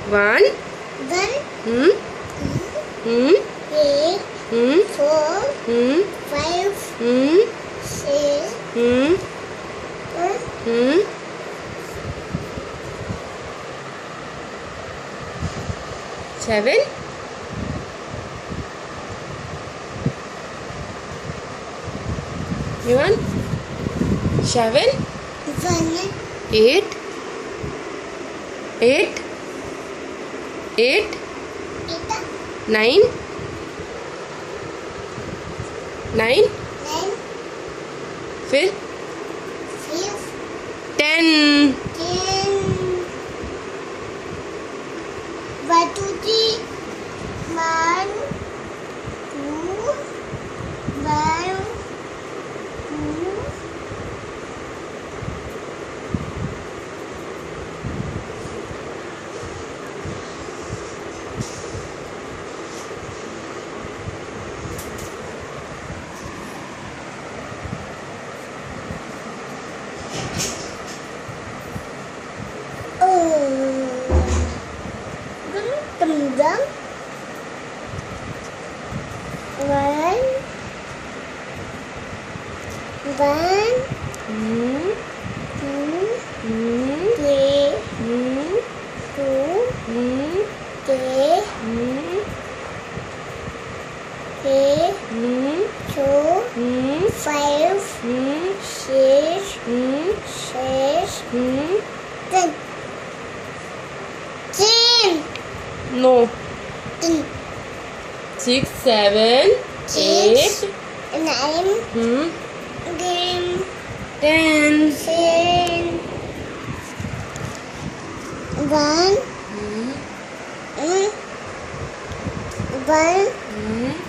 One. One. Eight. Four. Five. Six. Seven. You want? Seven. One. Eight. Eight. Eight. Nine. Nine. Nine. फिर Five. 10. 10. 1, 2, 3. 1, 2. 1, 2. Dum. One. Two. Three. Two. Three. Two. Five. Six. 10. 10. No. 10. 6, 7, 8. 9. 10. 10. 1. 1.